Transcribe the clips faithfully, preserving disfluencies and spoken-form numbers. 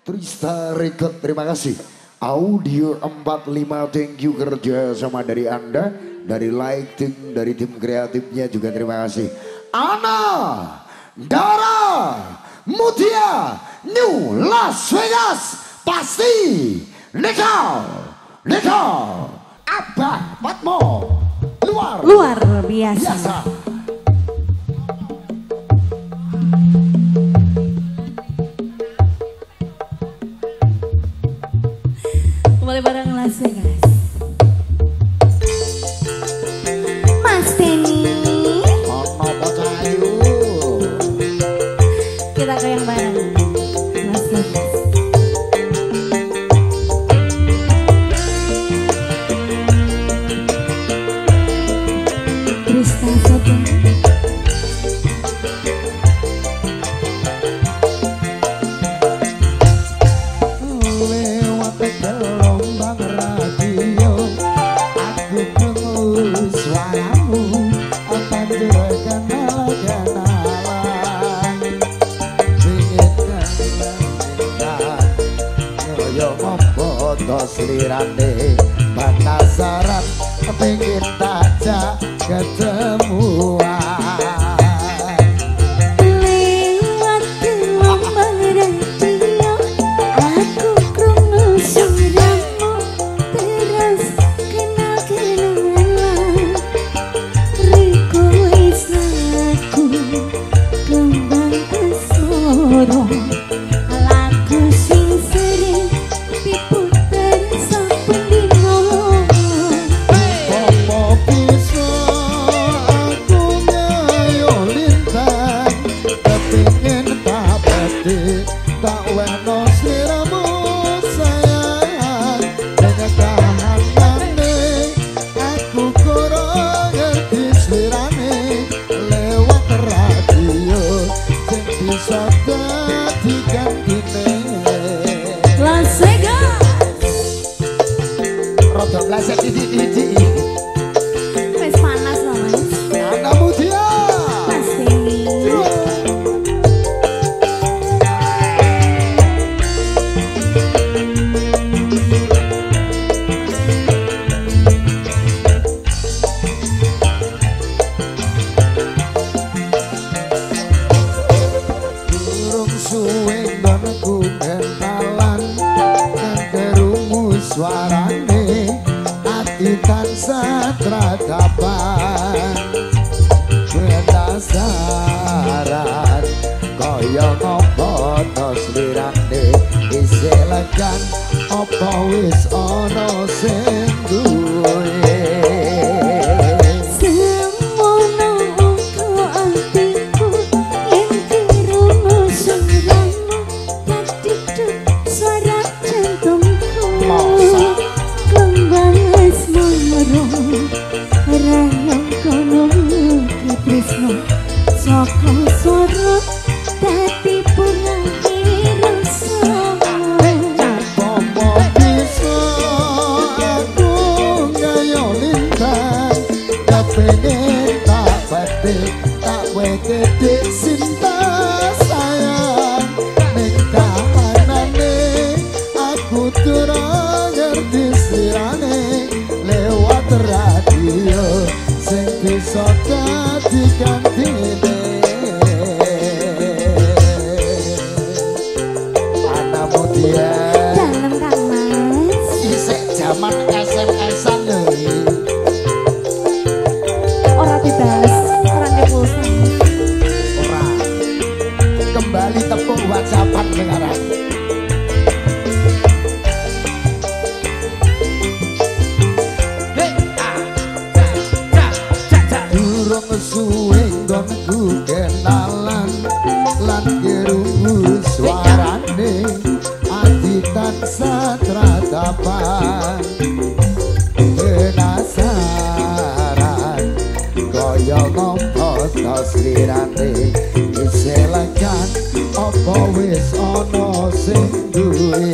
Trista Record, terima kasih. Audio empat puluh lima, thank you kerja sama dari Anda, dari lighting, dari tim kreatifnya juga terima kasih. Ana, Dara, Mutia, New Las Vegas, pasti Nikal, Nikal, Abang Patmo, luar, luar biasa. biasa. Kembali bareng Las Vegas. Mas Denny. Ono Pocayu. Kita goyang bareng Las Vegas. Trista Sopo. Selirane penasaran pengen tajak ketemuan lewat gelombang radio aku krungu suaramu terus kenal kenalan request lagu kembang pesoro lagu sing sering diputar saben dino. Popo bisa aku ngayo lintang kepingin tak beti tak weno sliramu sayang dengan kahanane aku kurang ngerti slirane lewat radio sing bisa dadi gantine. Las Vegas Rodo blasek titik-titik wes panas loh mas. Ana Mutia. Mas Denny. Durung suwe nggonku kenalan kenderungu suarane ati tansah tragapan penasaran kaya ngopo to slirane isih legan apa wis ana sing duwe. Semono uga atiku yen kirungu suaramu kadiduk suara jantungku kembang asmara rayong kono ketresno saka swara dadi bunga rasa. Popo bisa aku ngayo lintang kepingin tak beti tak wekete cinta sayang ning kahanane aku durung ngerti slirane lewat radio sing bisa dadi gantine. Ana Mutia Dalam Kang Mas. isik jaman S M S-an lho. Ora dibales, ora ndek pulsa. Ora. Kembali tepung WhatsAppan sekarang. Durung suwe nggonku kenalan lan kirungu suarane ati tansah tragapan penasaran kaya ngopo to slirane isih legan apa wis ana sing duwe.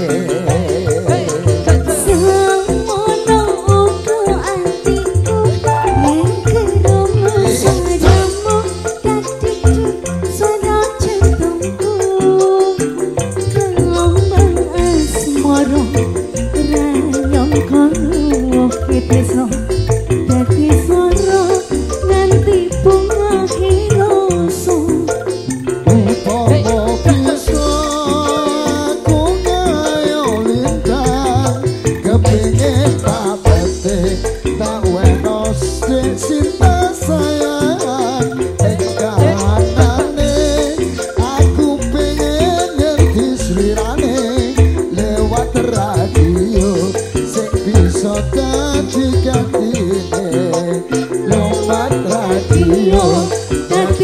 Semono uga atiku yen krungu suaramu kadiduk suara jantungku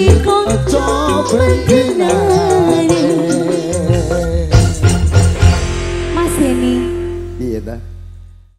Iko